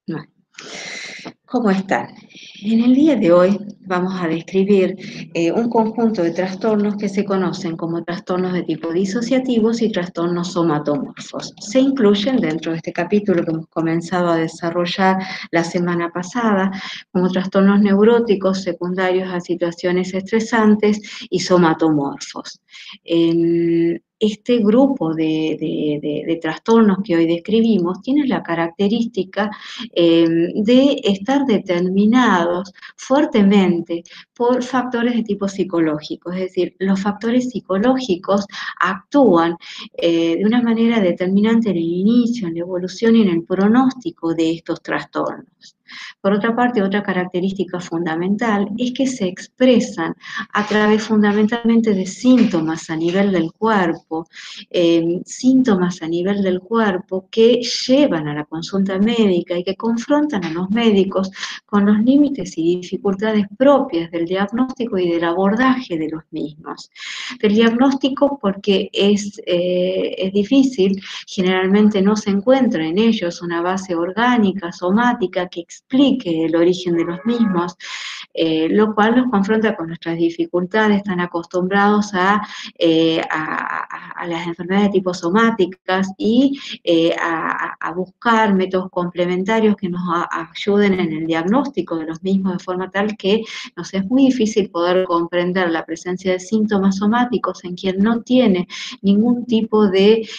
Bueno, ¿cómo están? En el día de hoy vamos a describir un conjunto de trastornos que se conocen como trastornos de tipo disociativos y trastornos somatomorfos. Se incluyen dentro de este capítulo que hemos comenzado a desarrollar la semana pasada como trastornos neuróticos secundarios a situaciones estresantes y somatomorfos. Este grupo de trastornos que hoy describimos tiene la característica de estar determinados fuertemente por factores de tipo psicológico, es decir, los factores psicológicos actúan de una manera determinante en el inicio, en la evolución y en el pronóstico de estos trastornos. Por otra parte, otra característica fundamental es que se expresan a través fundamentalmente de síntomas a nivel del cuerpo, síntomas a nivel del cuerpo que llevan a la consulta médica y que confrontan a los médicos con los límites y dificultades propias del diagnóstico y del abordaje de los mismos. Del diagnóstico porque es difícil, generalmente no se encuentra en ellos una base orgánica, somática, que explique el origen de los mismos, lo cual nos confronta con nuestras dificultades, tan acostumbrados a las enfermedades de tipo somáticas y a buscar métodos complementarios que nos ayuden en el diagnóstico de los mismos de forma tal que nos es muy difícil poder comprender la presencia de síntomas somáticos en quien no tiene ningún tipo de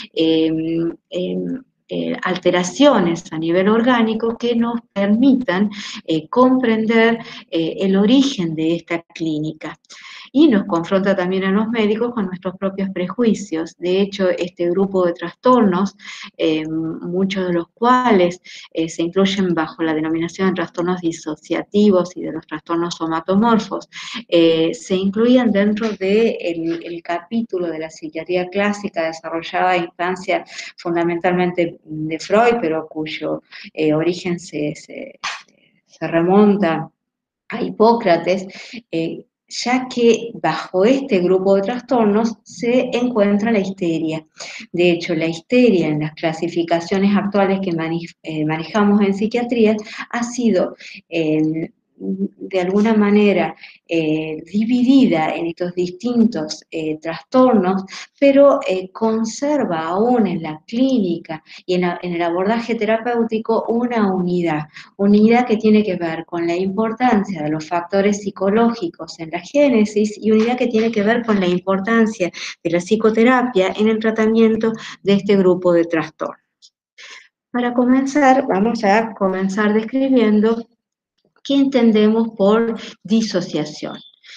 alteraciones a nivel orgánico que nos permitan comprender el origen de esta clínica. Y nos confronta también a los médicos con nuestros propios prejuicios. De hecho, este grupo de trastornos, muchos de los cuales se incluyen bajo la denominación de trastornos disociativos y de los trastornos somatomorfos, se incluían dentro del capítulo de la psiquiatría clásica desarrollada a instancia fundamentalmente de Freud, pero cuyo origen se remonta a Hipócrates, ya que bajo este grupo de trastornos se encuentra la histeria. De hecho, la histeria en las clasificaciones actuales que manejamos en psiquiatría ha sido de alguna manera dividida en estos distintos trastornos, pero conserva aún en la clínica y en el abordaje terapéutico una unidad que tiene que ver con la importancia de los factores psicológicos en la génesis y unidad que tiene que ver con la importancia de la psicoterapia en el tratamiento de este grupo de trastornos. Para comenzar, vamos a comenzar describiendo qué entendemos por disociación.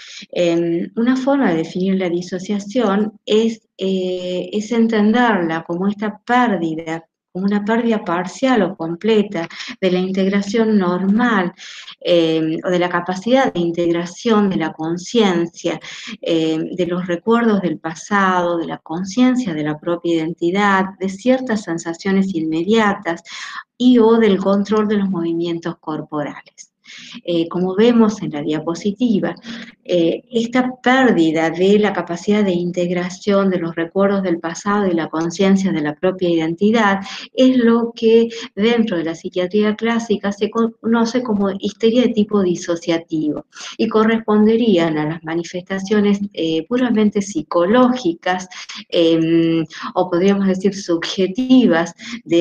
Una forma de definir la disociación es entenderla como esta pérdida, como una pérdida parcial o completa de la integración normal o de la capacidad de integración de la conciencia, de los recuerdos del pasado, de la conciencia de la propia identidad, de ciertas sensaciones inmediatas y o del control de los movimientos corporales. Como vemos en la diapositiva, esta pérdida de la capacidad de integración de los recuerdos del pasado y la conciencia de la propia identidad es lo que dentro de la psiquiatría clásica se conoce como histeria de tipo disociativo y corresponderían a las manifestaciones puramente psicológicas o podríamos decir subjetivas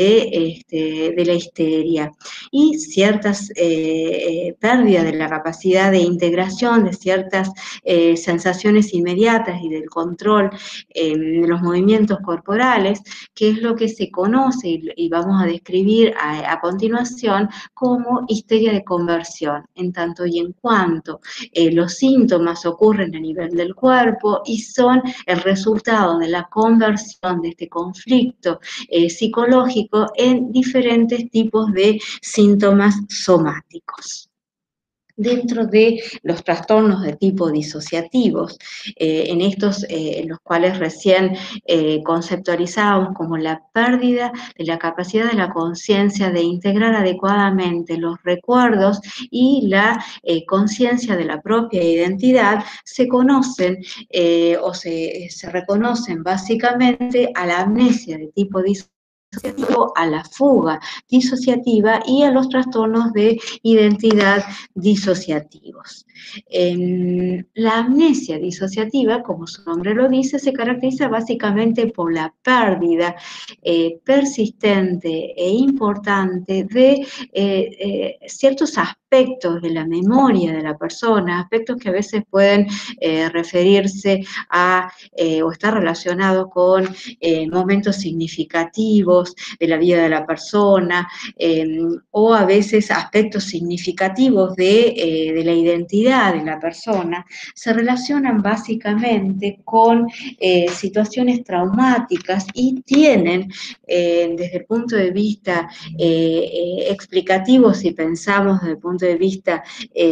de la histeria y ciertas pérdida de la capacidad de integración de ciertas sensaciones inmediatas y del control de los movimientos corporales, que es lo que se conoce y vamos a describir a continuación como histeria de conversión, en tanto y en cuanto los síntomas ocurren a nivel del cuerpo y son el resultado de la conversión de este conflicto psicológico en diferentes tipos de síntomas somáticos. Dentro de los trastornos de tipo disociativos, en estos, los cuales recién conceptualizábamos como la pérdida de la capacidad de la conciencia de integrar adecuadamente los recuerdos y la conciencia de la propia identidad, se conocen o se reconocen básicamente a la amnesia de tipo disociativo a la fuga disociativa y a los trastornos de identidad disociativos. La amnesia disociativa, como su nombre lo dice, se caracteriza básicamente por la pérdida persistente e importante de ciertos aspectos de la memoria de la persona, aspectos que a veces pueden referirse a o estar relacionados con momentos significativos de la vida de la persona, o a veces aspectos significativos de la identidad de la persona, se relacionan básicamente con situaciones traumáticas y tienen, desde el punto de vista explicativo, si pensamos desde el punto de vista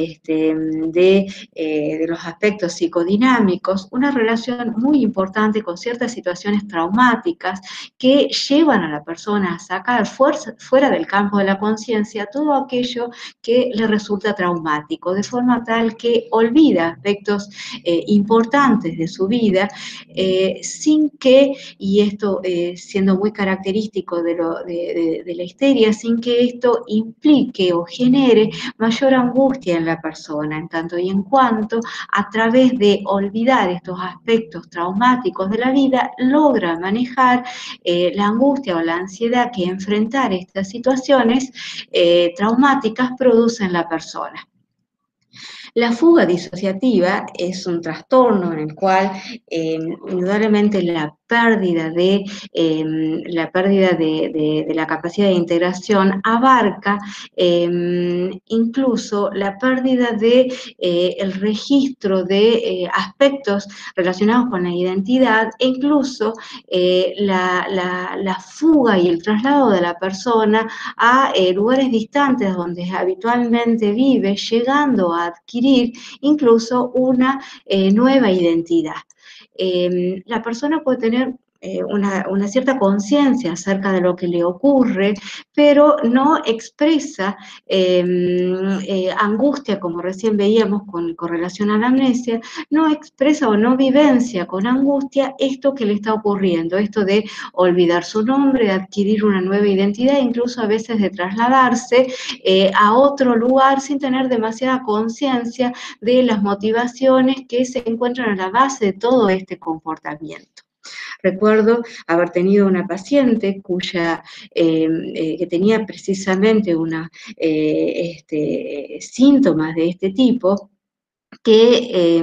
de los aspectos psicodinámicos, una relación muy importante con ciertas situaciones traumáticas que llevan a la persona a sacar fuera del campo de la conciencia todo aquello que le resulta traumático, de forma tal que olvida aspectos importantes de su vida, sin que, y esto siendo muy característico de la histeria, sin que esto implique o genere mayor angustia en la persona, en tanto y en cuanto a través de olvidar estos aspectos traumáticos de la vida, logra manejar la angustia o la ansiedad que enfrentar estas situaciones traumáticas produce en la persona. La fuga disociativa es un trastorno en el cual indudablemente la pérdida de la capacidad de integración abarca incluso la pérdida de el registro de aspectos relacionados con la identidad e incluso la fuga y el traslado de la persona a lugares distantes donde habitualmente vive, llegando a adquirir incluso una nueva identidad. La persona puede tener una cierta conciencia acerca de lo que le ocurre, pero no expresa angustia, como recién veíamos con relación a la amnesia, no expresa o no vivencia con angustia esto que le está ocurriendo, esto de olvidar su nombre, de adquirir una nueva identidad, incluso a veces de trasladarse a otro lugar sin tener demasiada conciencia de las motivaciones que se encuentran a la base de todo este comportamiento. Recuerdo haber tenido una paciente que tenía precisamente síntomas de este tipo, que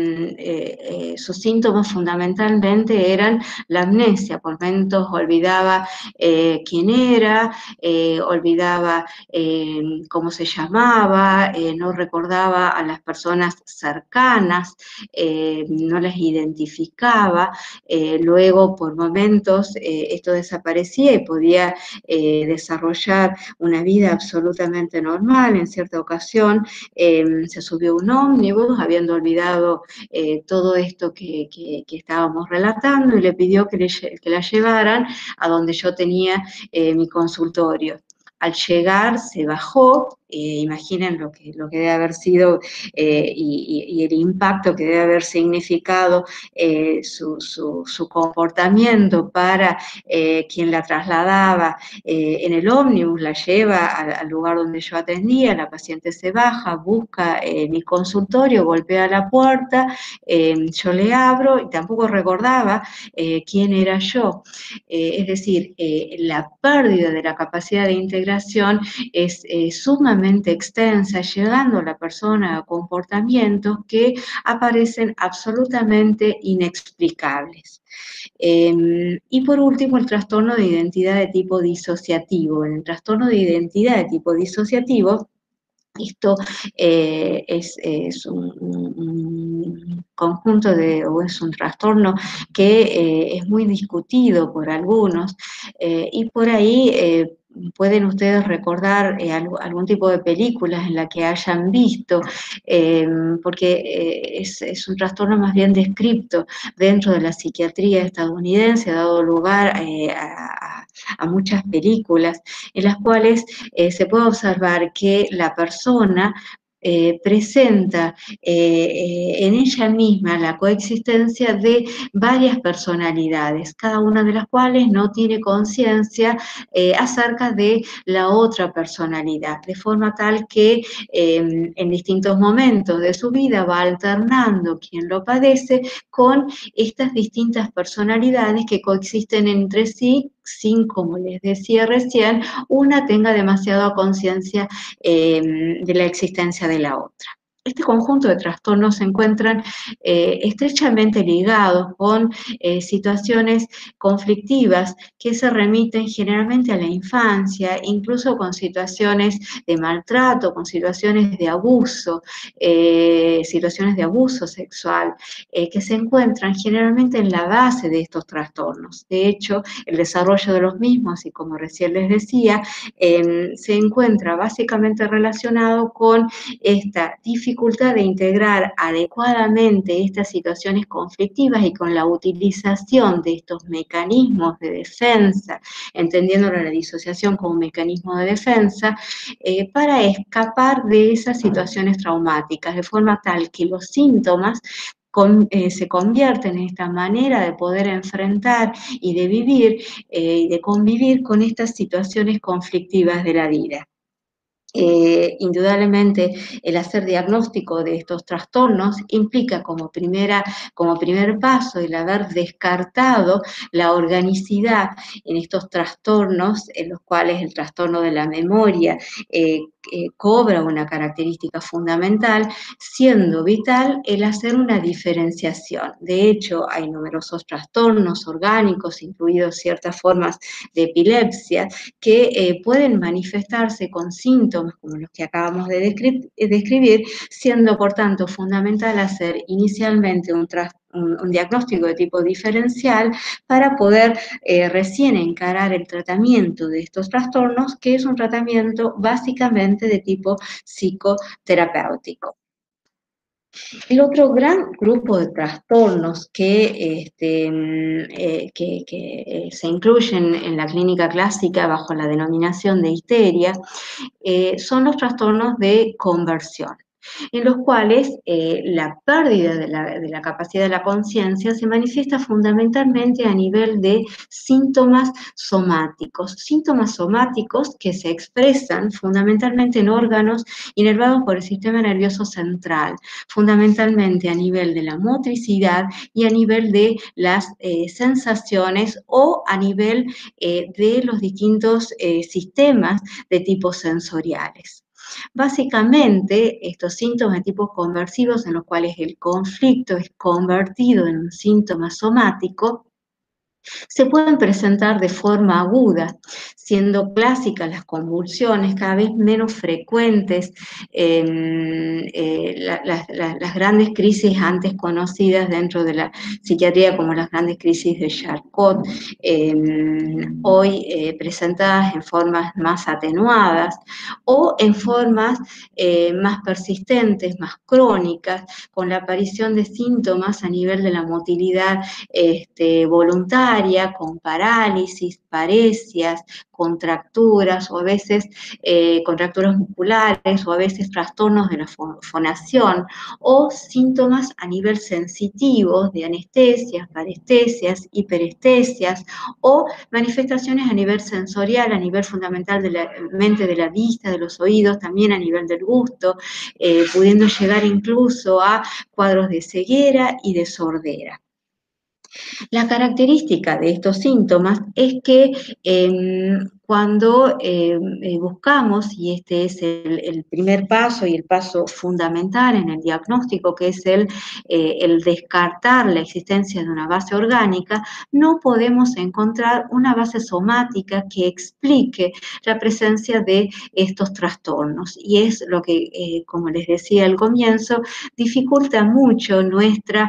sus síntomas fundamentalmente eran la amnesia. Por momentos olvidaba quién era, olvidaba cómo se llamaba, no recordaba a las personas cercanas, no las identificaba. Luego, por momentos, esto desaparecía y podía desarrollar una vida absolutamente normal. En cierta ocasión se subió a un ómnibus, habiendo olvidado todo esto que estábamos relatando, y le pidió que la llevaran a donde yo tenía mi consultorio. Al llegar se bajó, imaginen lo que debe haber sido y el impacto que debe haber significado su comportamiento para quien la trasladaba en el ómnibus, la lleva al lugar donde yo atendía, la paciente se baja, busca mi consultorio, golpea la puerta, yo le abro y tampoco recordaba quién era yo. Es decir, la pérdida de la capacidad de integración es sumamente extensa, llegando a la persona a comportamientos que aparecen absolutamente inexplicables. Y por último, el trastorno de identidad de tipo disociativo. En el trastorno de identidad de tipo disociativo, esto es un conjunto o es un trastorno que es muy discutido por algunos, y por ahí pueden ustedes recordar algún tipo de películas en la que hayan visto, porque es un trastorno más bien descripto dentro de la psiquiatría estadounidense, ha dado lugar a muchas películas en las cuales se puede observar que la persona presenta en ella misma la coexistencia de varias personalidades, cada una de las cuales no tiene conciencia acerca de la otra personalidad, de forma tal que en distintos momentos de su vida va alternando quien lo padece con estas distintas personalidades que coexisten entre sí sin, como les decía recién, una tenga demasiada conciencia de la existencia de la otra. Este conjunto de trastornos se encuentran estrechamente ligados con situaciones conflictivas que se remiten generalmente a la infancia, incluso con situaciones de maltrato, con situaciones de abuso sexual, que se encuentran generalmente en la base de estos trastornos. De hecho, el desarrollo de los mismos, y como recién les decía, se encuentra básicamente relacionado con esta dificultad de integrar adecuadamente estas situaciones conflictivas y con la utilización de estos mecanismos de defensa, entendiendo la disociación como un mecanismo de defensa, para escapar de esas situaciones traumáticas, de forma tal que los síntomas se convierten en esta manera de poder enfrentar y de vivir y de convivir con estas situaciones conflictivas de la vida. Indudablemente el hacer diagnóstico de estos trastornos implica como primer paso el haber descartado la organicidad en estos trastornos, en los cuales el trastorno de la memoria cobra una característica fundamental, siendo vital el hacer una diferenciación. De hecho, hay numerosos trastornos orgánicos, incluidos ciertas formas de epilepsia, que pueden manifestarse con síntomas como los que acabamos de describir, siendo por tanto fundamental hacer inicialmente un diagnóstico de tipo diferencial para poder recién encarar el tratamiento de estos trastornos, que es un tratamiento básicamente de tipo psicoterapéutico. El otro gran grupo de trastornos que se incluyen en la clínica clásica bajo la denominación de histeria son los trastornos de conversión, en los cuales la pérdida de la capacidad de la conciencia se manifiesta fundamentalmente a nivel de síntomas somáticos que se expresan fundamentalmente en órganos inervados por el sistema nervioso central, fundamentalmente a nivel de la motricidad y a nivel de las sensaciones o a nivel de los distintos sistemas de tipo sensoriales. Básicamente, estos síntomas de tipo conversivos, en los cuales el conflicto es convertido en un síntoma somático, se pueden presentar de forma aguda, siendo clásicas las convulsiones, cada vez menos frecuentes las grandes crisis antes conocidas dentro de la psiquiatría como las grandes crisis de Charcot, hoy presentadas en formas más atenuadas o en formas más persistentes, más crónicas, con la aparición de síntomas a nivel de la motilidad voluntaria, con parálisis, paresias, contracturas o a veces contracturas musculares o a veces trastornos de la fonación o síntomas a nivel sensitivo de anestesias, parestesias, hiperestesias o manifestaciones a nivel sensorial, a nivel fundamental de la mente, de la vista, de los oídos, también a nivel del gusto, pudiendo llegar incluso a cuadros de ceguera y de sordera. La característica de estos síntomas es que cuando buscamos, y este es el primer paso y el paso fundamental en el diagnóstico, que es el descartar la existencia de una base orgánica, no podemos encontrar una base somática que explique la presencia de estos trastornos. Y es lo que, como les decía al comienzo, dificulta mucho nuestra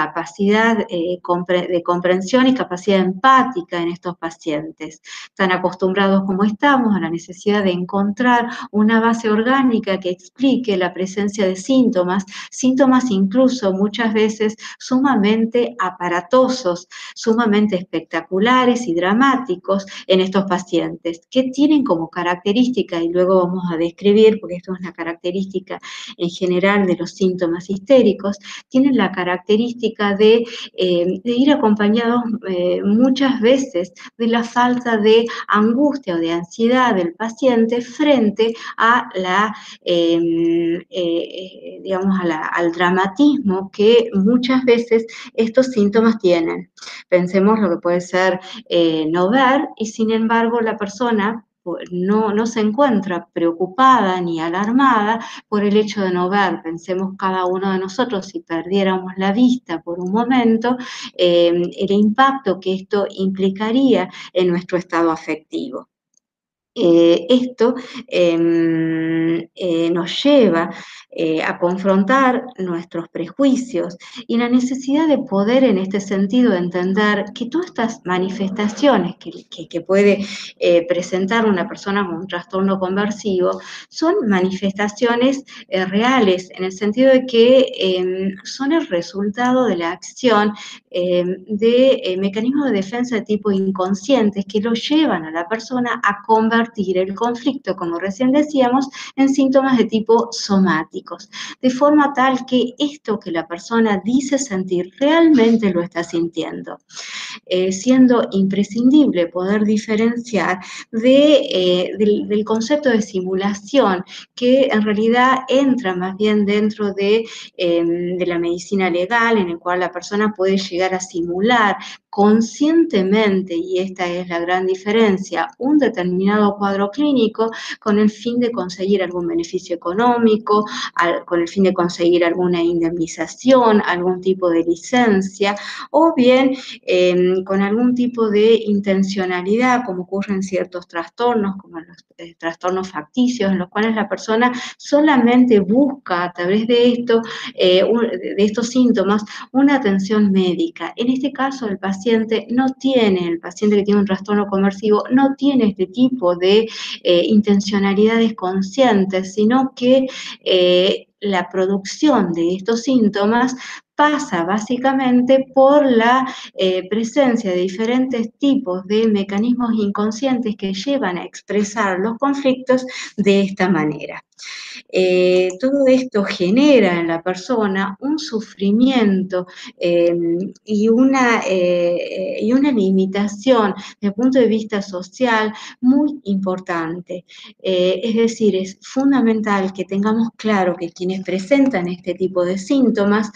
capacidad de comprensión y capacidad empática en estos pacientes, tan acostumbrados acostumbrados como estamos a la necesidad de encontrar una base orgánica que explique la presencia de síntomas incluso muchas veces sumamente aparatosos, sumamente espectaculares y dramáticos en estos pacientes, que tienen como característica, y luego vamos a describir, porque esto es una característica en general de los síntomas histéricos, tienen la característica de ir acompañados muchas veces de la falta de angustia o de ansiedad del paciente frente a digamos, al dramatismo que muchas veces estos síntomas tienen. Pensemos lo que puede ser no ver, y sin embargo la persona no se encuentra preocupada ni alarmada por el hecho de no ver. Pensemos cada uno de nosotros, si perdiéramos la vista por un momento, el impacto que esto implicaría en nuestro estado afectivo. Esto nos lleva a confrontar nuestros prejuicios y la necesidad de poder en este sentido entender que todas estas manifestaciones que puede presentar una persona con un trastorno conversivo son manifestaciones reales, en el sentido de que son el resultado de la acción de mecanismos de defensa de tipo inconscientes que lo llevan a la persona a convertir el conflicto, como recién decíamos, en síntomas de tipo somáticos, de forma tal que esto que la persona dice sentir realmente lo está sintiendo, siendo imprescindible poder diferenciar del concepto de simulación, que en realidad entra más bien dentro de la medicina legal, en el cual la persona puede llegar a simular conscientemente, y esta es la gran diferencia, un determinado cuadro clínico con el fin de conseguir algún beneficio económico, con el fin de conseguir alguna indemnización, algún tipo de licencia, o bien con algún tipo de intencionalidad, como ocurre en ciertos trastornos, como los trastornos facticios, en los cuales la persona solamente busca a través de estos síntomas una atención médica. En este caso, el paciente que tiene un trastorno conversivo no tiene este tipo de intencionalidades conscientes, sino que la producción de estos síntomas pasa básicamente por la presencia de diferentes tipos de mecanismos inconscientes que llevan a expresar los conflictos de esta manera. Todo esto genera en la persona un sufrimiento y una limitación desde el punto de vista social muy importante. Es decir, es fundamental que tengamos claro que quienes presentan este tipo de síntomas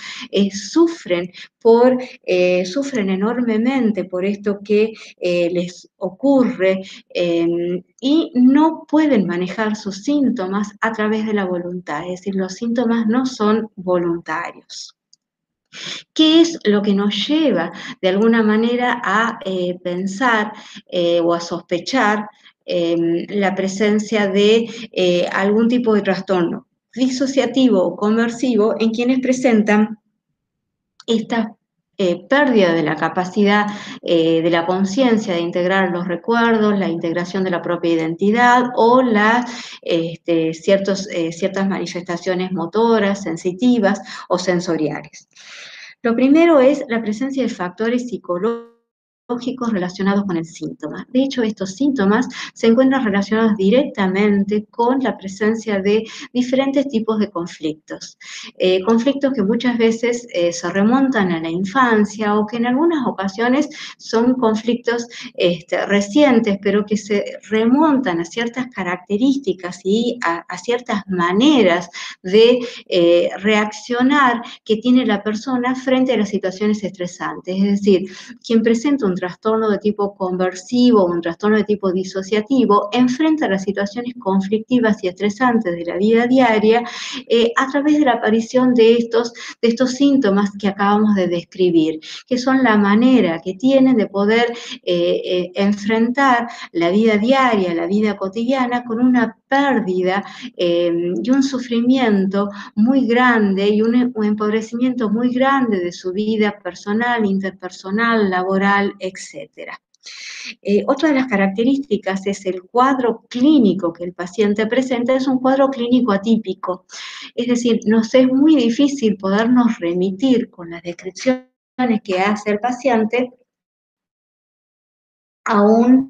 sufren enormemente por esto que les ocurre y no pueden manejar sus síntomas a través de la voluntad, es decir, los síntomas no son voluntarios. ¿Qué es lo que nos lleva de alguna manera a pensar o a sospechar la presencia de algún tipo de trastorno disociativo o conversivo en quienes presentan esta pérdida de la capacidad de la conciencia de integrar los recuerdos, la integración de la propia identidad o ciertas manifestaciones motoras, sensitivas o sensoriales? Lo primero es la presencia de factores psicológicos relacionados con el síntoma. De hecho, estos síntomas se encuentran relacionados directamente con la presencia de diferentes tipos de conflictos. Conflictos que muchas veces se remontan a la infancia o que en algunas ocasiones son conflictos recientes, pero que se remontan a ciertas características y a ciertas maneras de reaccionar que tiene la persona frente a las situaciones estresantes. Es decir, quien presenta un trastorno de tipo conversivo o un trastorno de tipo disociativo enfrenta las situaciones conflictivas y estresantes de la vida diaria a través de la aparición de estos síntomas que acabamos de describir, que son la manera que tienen de poder enfrentar la vida diaria, la vida cotidiana, con una pérdida y un sufrimiento muy grande y un empobrecimiento muy grande de su vida personal, interpersonal, laboral, etc. Otra de las características es el cuadro clínico que el paciente presenta, es un cuadro clínico atípico. Es decir, nos es muy difícil podernos remitir con las descripciones que hace el paciente a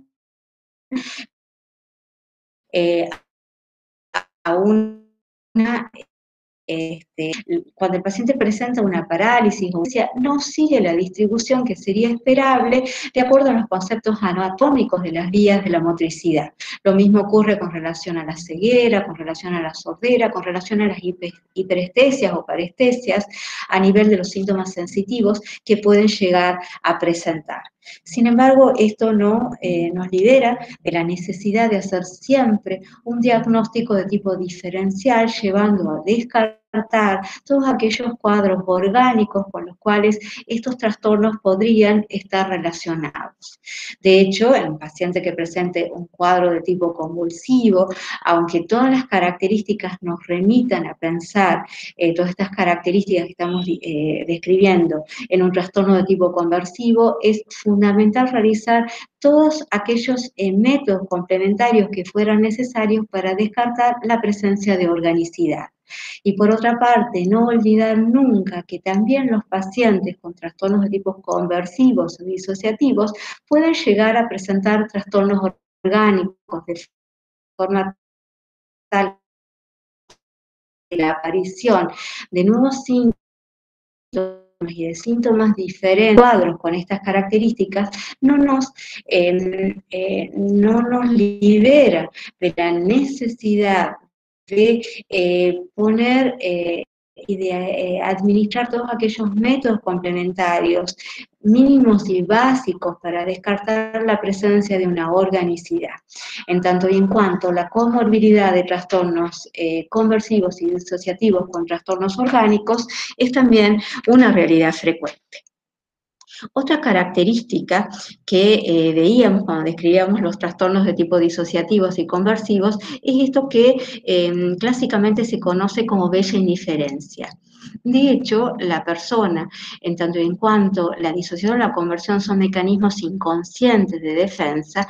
eh, a una cuando el paciente presenta una parálisis o no sigue la distribución que sería esperable de acuerdo a los conceptos anatómicos de las vías de la motricidad. Lo mismo ocurre con relación a la ceguera, con relación a la sordera, con relación a las hiperestesias o parestesias a nivel de los síntomas sensitivos que pueden llegar a presentar. Sin embargo, esto no nos libera de la necesidad de hacer siempre un diagnóstico de tipo diferencial, llevando a descartar todos aquellos cuadros orgánicos con los cuales estos trastornos podrían estar relacionados. De hecho, en un paciente que presente un cuadro de tipo convulsivo, aunque todas las características nos remitan a pensar todas estas características que estamos describiendo en un trastorno de tipo conversivo, es fundamental realizar todos aquellos métodos complementarios que fueran necesarios para descartar la presencia de organicidad. Y por otra parte, no olvidar nunca que también los pacientes con trastornos de tipo conversivos o disociativos pueden llegar a presentar trastornos orgánicos de forma tal que la aparición de nuevos síntomas y de síntomas diferentes, cuadros con estas características, no nos libera de la necesidad de poner y de administrar todos aquellos métodos complementarios mínimos y básicos para descartar la presencia de una organicidad. En tanto y en cuanto la comorbilidad de trastornos conversivos y disociativos con trastornos orgánicos es también una realidad frecuente. Otra característica que veíamos cuando describíamos los trastornos de tipo disociativos y conversivos es esto que clásicamente se conoce como bella indiferencia. De hecho, la persona, en tanto y en cuanto la disociación o la conversión son mecanismos inconscientes de defensa,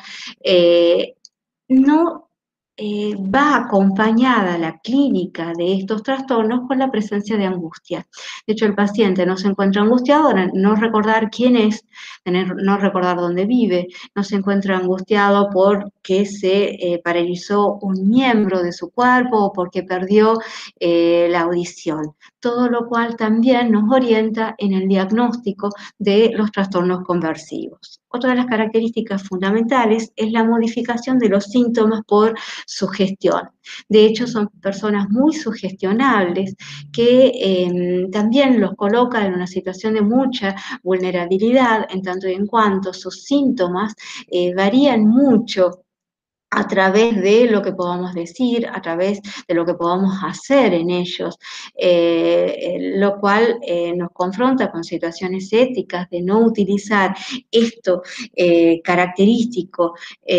no va acompañada la clínica de estos trastornos con la presencia de angustia. De hecho, el paciente no se encuentra angustiado, no recordar quién es, no recordar dónde vive, no se encuentra angustiado porque se paralizó un miembro de su cuerpo o porque perdió la audición. Todo lo cual también nos orienta en el diagnóstico de los trastornos conversivos. Otra de las características fundamentales es la modificación de los síntomas por sugestión. De hecho, son personas muy sugestionables que también los coloca en una situación de mucha vulnerabilidad, en tanto y en cuanto sus síntomas varían mucho a través de lo que podamos decir, a través de lo que podamos hacer en ellos, lo cual nos confronta con situaciones éticas de no utilizar esto característico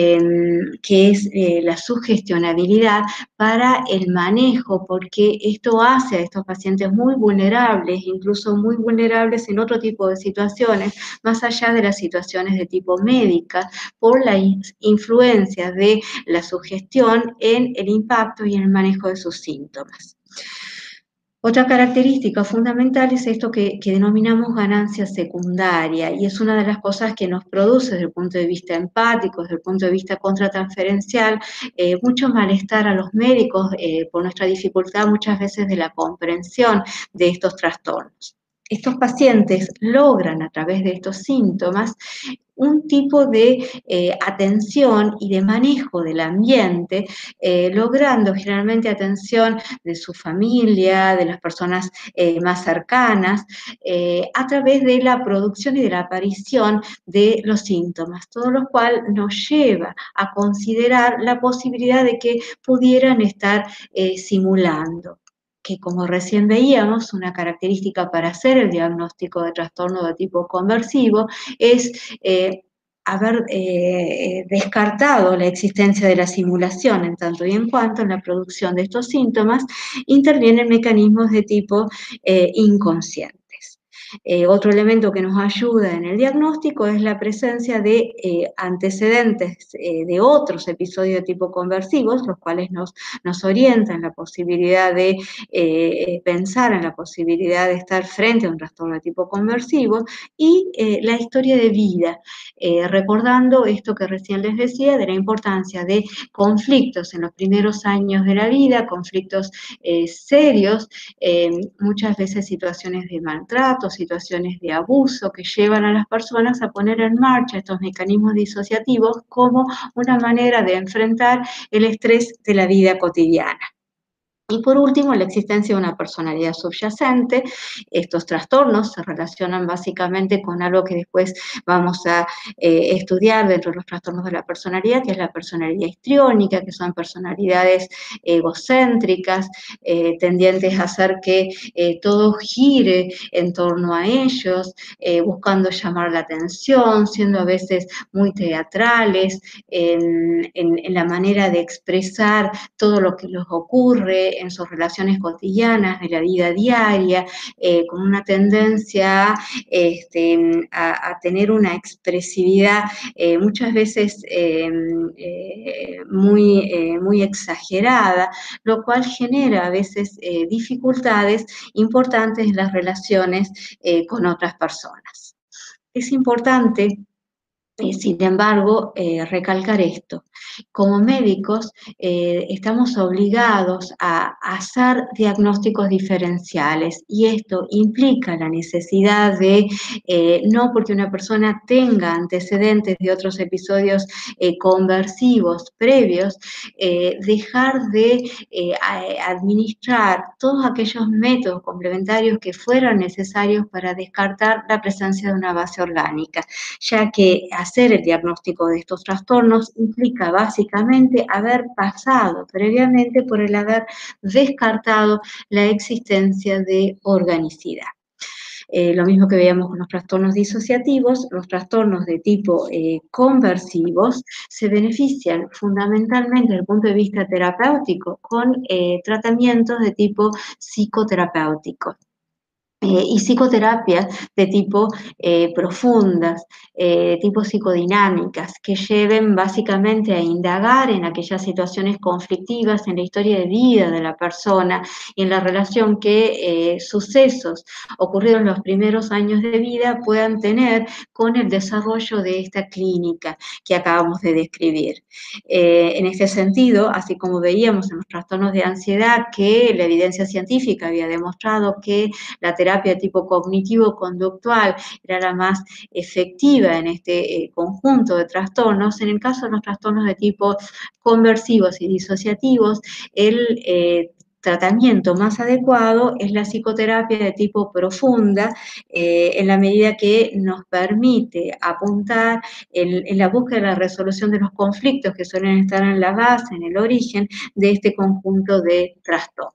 que es la sugestionabilidad para el manejo, porque esto hace a estos pacientes muy vulnerables, incluso muy vulnerables en otro tipo de situaciones, más allá de las situaciones de tipo médica, por la influencia de la sugestión en el impacto y en el manejo de sus síntomas. Otra característica fundamental es esto que denominamos ganancia secundaria, y es una de las cosas que nos produce desde el punto de vista empático, desde el punto de vista contratransferencial, mucho malestar a los médicos por nuestra dificultad muchas veces de la comprensión de estos trastornos. Estos pacientes logran a través de estos síntomas un tipo de atención y de manejo del ambiente, logrando generalmente atención de su familia, de las personas más cercanas, a través de la producción y de la aparición de los síntomas, todo lo cual nos lleva a considerar la posibilidad de que pudieran estar simulando, que como recién veíamos, una característica para hacer el diagnóstico de trastorno de tipo conversivo es haber descartado la existencia de la simulación, en tanto y en cuanto en la producción de estos síntomas intervienen mecanismos de tipo inconscientes. Otro elemento que nos ayuda en el diagnóstico es la presencia de antecedentes de otros episodios de tipo conversivos, los cuales nos orientan la posibilidad de pensar en la posibilidad de estar frente a un trastorno de tipo conversivo, y la historia de vida, recordando esto que recién les decía de la importancia de conflictos en los primeros años de la vida, conflictos serios, muchas veces situaciones de maltrato, situaciones de abuso que llevan a las personas a poner en marcha estos mecanismos disociativos como una manera de enfrentar el estrés de la vida cotidiana. Y por último, la existencia de una personalidad subyacente. Estos trastornos se relacionan básicamente con algo que después vamos a estudiar dentro de los trastornos de la personalidad, que es la personalidad histriónica, que son personalidades egocéntricas, tendientes a hacer que todo gire en torno a ellos, buscando llamar la atención, siendo a veces muy teatrales en la manera de expresar todo lo que les ocurre en sus relaciones cotidianas de la vida diaria, con una tendencia a tener una expresividad muchas veces muy exagerada, lo cual genera a veces dificultades importantes en las relaciones con otras personas. Es importante sin embargo, recalcar esto. Como médicos estamos obligados a hacer diagnósticos diferenciales, y esto implica la necesidad de, no porque una persona tenga antecedentes de otros episodios conversivos previos, dejar de administrar todos aquellos métodos complementarios que fueran necesarios para descartar la presencia de una base orgánica, ya que hacer el diagnóstico de estos trastornos implica básicamente haber pasado previamente por el haber descartado la existencia de organicidad. Lo mismo que veíamos con los trastornos disociativos, los trastornos de tipo conversivos se benefician fundamentalmente desde el punto de vista terapéutico con tratamientos de tipo psicoterapéutico. Y psicoterapias de tipo profundas, tipo psicodinámicas, que lleven básicamente a indagar en aquellas situaciones conflictivas, en la historia de vida de la persona y en la relación que sucesos ocurridos en los primeros años de vida puedan tener con el desarrollo de esta clínica que acabamos de describir. En este sentido, así como veíamos en los trastornos de ansiedad que la evidencia científica había demostrado que la terapia tipo cognitivo-conductual era la más efectiva en este conjunto de trastornos, en el caso de los trastornos de tipo conversivos y disociativos, el tratamiento más adecuado es la psicoterapia de tipo profunda, en la medida que nos permite apuntar en la búsqueda de la resolución de los conflictos que suelen estar en la base, en el origen de este conjunto de trastornos.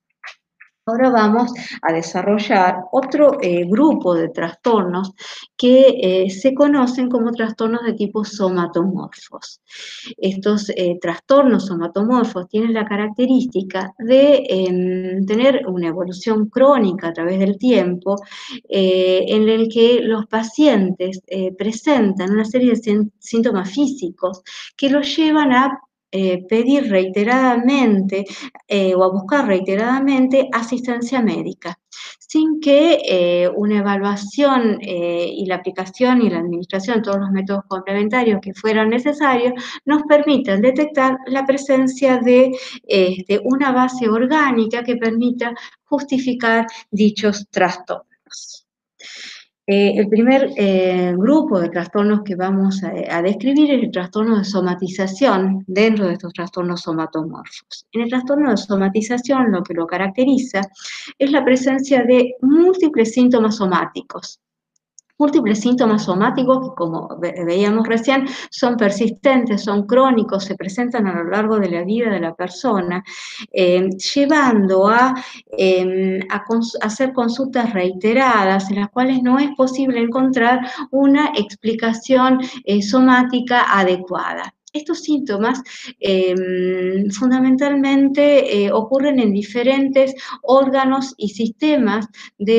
Ahora vamos a desarrollar otro grupo de trastornos que se conocen como trastornos de tipo somatomorfos. Estos trastornos somatomorfos tienen la característica de tener una evolución crónica a través del tiempo, en el que los pacientes presentan una serie de síntomas físicos que los llevan a pedir reiteradamente o a buscar reiteradamente asistencia médica, sin que una evaluación y la aplicación y la administración de todos los métodos complementarios que fueran necesarios nos permitan detectar la presencia de una base orgánica que permita justificar dichos trastornos. El primer grupo de trastornos que vamos a describir es el trastorno de somatización dentro de estos trastornos somatomorfos. En el trastorno de somatización lo que lo caracteriza es la presencia de múltiples síntomas somáticos. Múltiples síntomas somáticos que, como veíamos recién, son persistentes, son crónicos, se presentan a lo largo de la vida de la persona, llevando a hacer consultas reiteradas en las cuales no es posible encontrar una explicación somática adecuada. Estos síntomas fundamentalmente ocurren en diferentes órganos y sistemas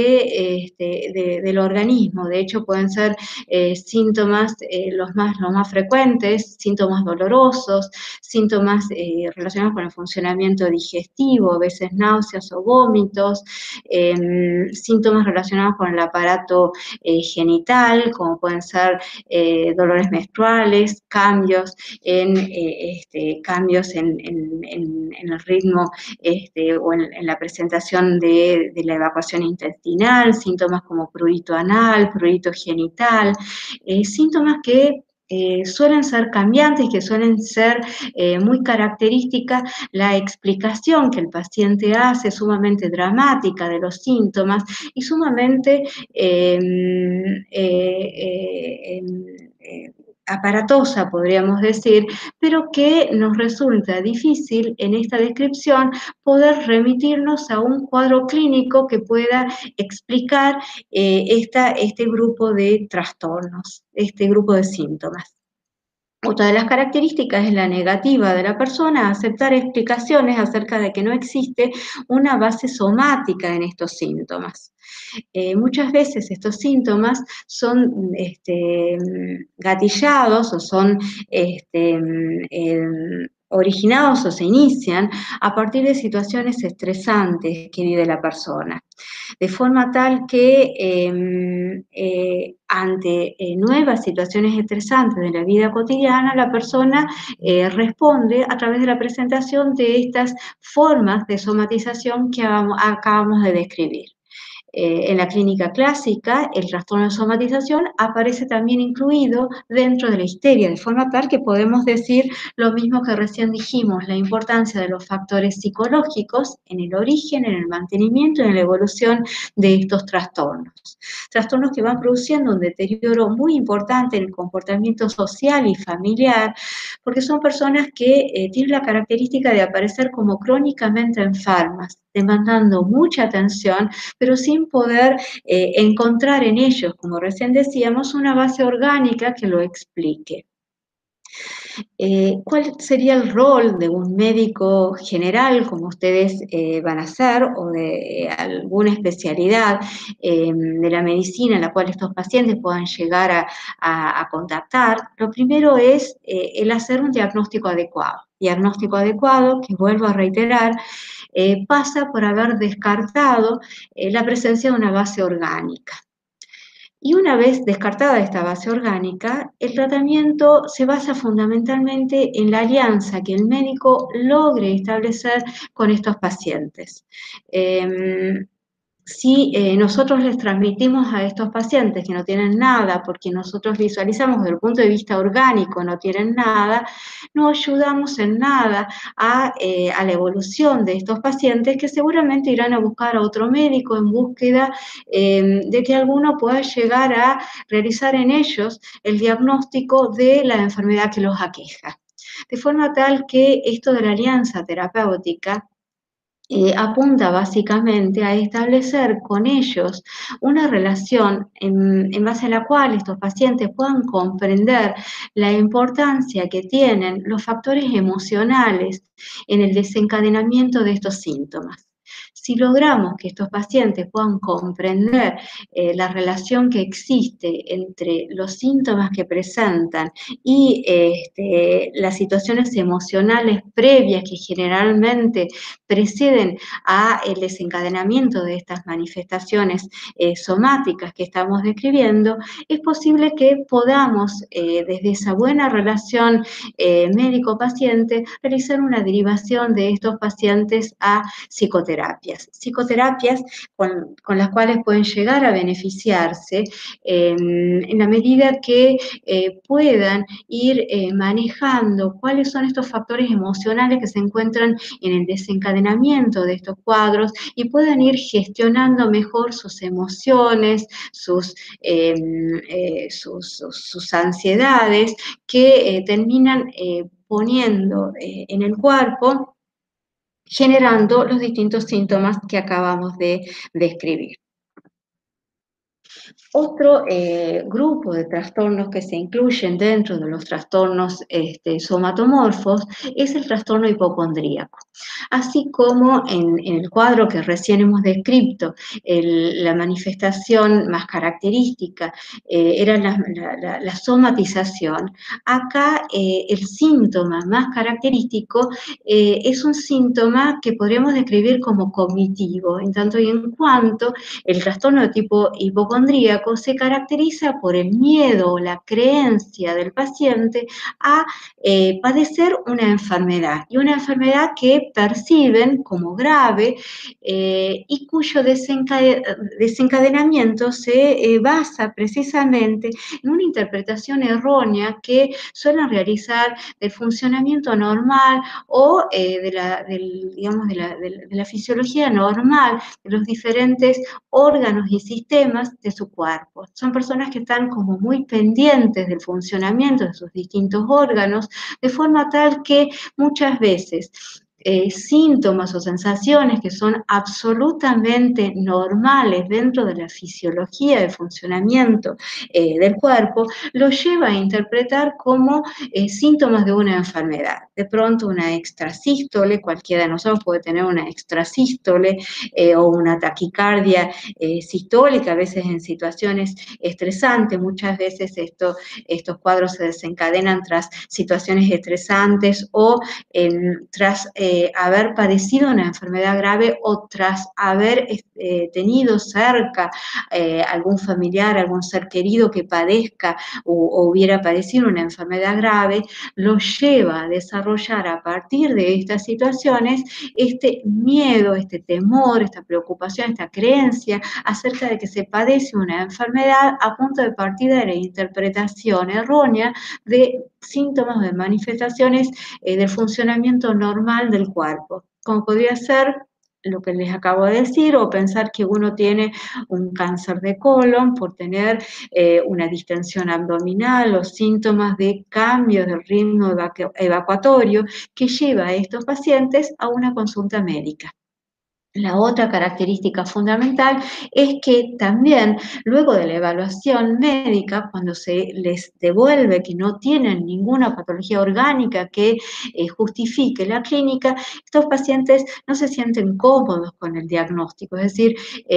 del organismo. De hecho, pueden ser síntomas los más frecuentes, síntomas dolorosos, síntomas relacionados con el funcionamiento digestivo, a veces náuseas o vómitos, síntomas relacionados con el aparato genital, como pueden ser dolores menstruales, cambios en el ritmo o en la presentación de la evacuación intestinal, síntomas como prurito anal, prurito genital, síntomas que suelen ser cambiantes, que suelen ser muy características. La explicación que el paciente hace sumamente dramática de los síntomas y sumamente aparatosa, podríamos decir, pero que nos resulta difícil en esta descripción poder remitirnos a un cuadro clínico que pueda explicar este grupo de trastornos, este grupo de síntomas. Otra de las características es la negativa de la persona a aceptar explicaciones acerca de que no existe una base somática en estos síntomas. Muchas veces estos síntomas son gatillados o son originados o se inician a partir de situaciones estresantes que vive la persona, de forma tal que ante nuevas situaciones estresantes de la vida cotidiana, la persona responde a través de la presentación de estas formas de somatización que acabamos de describir. En la clínica clásica, el trastorno de somatización aparece también incluido dentro de la histeria, de forma tal que podemos decir lo mismo que recién dijimos, la importancia de los factores psicológicos en el origen, en el mantenimiento y en la evolución de estos trastornos. Trastornos que van produciendo un deterioro muy importante en el comportamiento social y familiar, porque son personas que tienen la característica de aparecer como crónicamente enfermas, demandando mucha atención, pero sin poder encontrar en ellos, como recién decíamos, una base orgánica que lo explique. ¿Cuál sería el rol de un médico general, como ustedes van a hacer, o de alguna especialidad de la medicina en la cual estos pacientes puedan llegar a contactar? Lo primero es el hacer un diagnóstico adecuado. Diagnóstico adecuado, que vuelvo a reiterar, pasa por haber descartado la presencia de una base orgánica. Y una vez descartada esta base orgánica, el tratamiento se basa fundamentalmente en la alianza que el médico logre establecer con estos pacientes. Si nosotros les transmitimos a estos pacientes que no tienen nada, porque nosotros visualizamos desde el punto de vista orgánico no tienen nada, no ayudamos en nada a la evolución de estos pacientes que seguramente irán a buscar a otro médico en búsqueda de que alguno pueda llegar a realizar en ellos el diagnóstico de la enfermedad que los aqueja. De forma tal que esto de la alianza terapéutica apunta básicamente a establecer con ellos una relación en base a la cual estos pacientes puedan comprender la importancia que tienen los factores emocionales en el desencadenamiento de estos síntomas. Si logramos que estos pacientes puedan comprender la relación que existe entre los síntomas que presentan y las situaciones emocionales previas que generalmente preceden a el desencadenamiento de estas manifestaciones somáticas que estamos describiendo, es posible que podamos, desde esa buena relación médico-paciente, realizar una derivación de estos pacientes a psicoterapias. Psicoterapias con las cuales pueden llegar a beneficiarse en la medida que puedan ir manejando cuáles son estos factores emocionales que se encuentran en el desencadenamiento de estos cuadros y puedan ir gestionando mejor sus emociones, sus ansiedades que terminan poniendo en el cuerpo, generando los distintos síntomas que acabamos de describir. Otro grupo de trastornos que se incluyen dentro de los trastornos somatomorfos es el trastorno hipocondríaco. Así como en el cuadro que recién hemos descrito, la manifestación más característica era la somatización, acá el síntoma más característico es un síntoma que podríamos describir como cognitivo, en tanto y en cuanto el trastorno de tipo hipocondríaco se caracteriza por el miedo o la creencia del paciente a padecer una enfermedad, y una enfermedad que perciben como grave y cuyo desencadenamiento se basa precisamente en una interpretación errónea que suelen realizar del funcionamiento normal o de la fisiología normal de los diferentes órganos y sistemas de su cuerpo. Son personas que están como muy pendientes del funcionamiento de sus distintos órganos, de forma tal que muchas veces síntomas o sensaciones que son absolutamente normales dentro de la fisiología de funcionamiento del cuerpo, lo lleva a interpretar como síntomas de una enfermedad. De pronto una extrasístole, cualquiera de nosotros puede tener una extrasístole o una taquicardia sistólica, a veces en situaciones estresantes. Muchas veces estos cuadros se desencadenan tras situaciones estresantes o tras haber padecido una enfermedad grave o tras haber tenido cerca algún familiar, algún ser querido que padezca o hubiera padecido una enfermedad grave, lo lleva a desarrollar a partir de estas situaciones este miedo, este temor, esta preocupación, esta creencia acerca de que se padece una enfermedad a punto de partida de la interpretación errónea de síntomas, de manifestaciones del funcionamiento normal del cuerpo, como podría ser lo que les acabo de decir, o pensar que uno tiene un cáncer de colon por tener una distensión abdominal o síntomas de cambio del ritmo evacuatorio que lleva a estos pacientes a una consulta médica. La otra característica fundamental es que también luego de la evaluación médica, cuando se les devuelve que no tienen ninguna patología orgánica que justifique la clínica, estos pacientes no se sienten cómodos con el diagnóstico, es decir,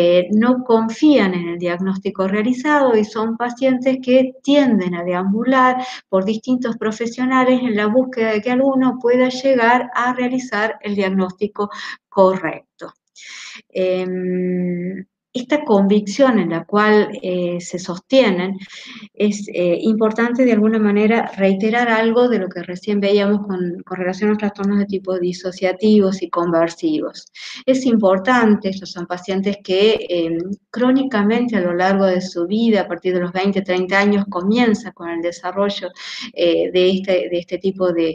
no confían en el diagnóstico realizado y son pacientes que tienden a deambular por distintos profesionales en la búsqueda de que alguno pueda llegar a realizar el diagnóstico correcto. Esta convicción en la cual se sostienen es importante de alguna manera reiterar algo de lo que recién veíamos con relación a los trastornos de tipo disociativos y conversivos. Es importante, estos son pacientes que crónicamente a lo largo de su vida, a partir de los 20, 30 años, comienza con el desarrollo de este tipo de